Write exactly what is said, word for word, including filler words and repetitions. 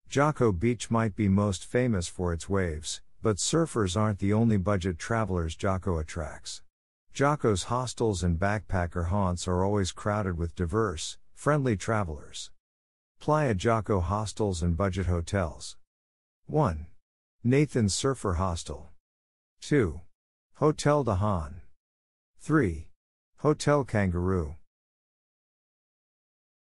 Jaco Beach might be most famous for its waves, but surfers aren't the only budget travelers Jaco attracts. Jaco's hostels and backpacker haunts are always crowded with diverse, friendly travelers. Playa Jaco hostels and budget hotels. one. Nathon Surfer Hostel. two. Hotel de Haan. three. Hotel Kangaroo.